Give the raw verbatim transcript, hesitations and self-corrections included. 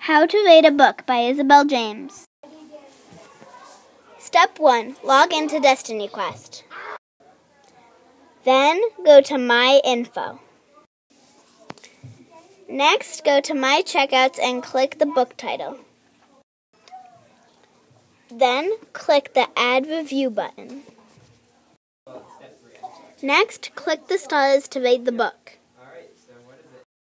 How to Rate a Book by Isabelle James. Step one. Log into Destiny Quest. Then go to My Info. Next, go to My Checkouts and click the book title. Then, click the Add Review button. Next, click the stars to rate the book.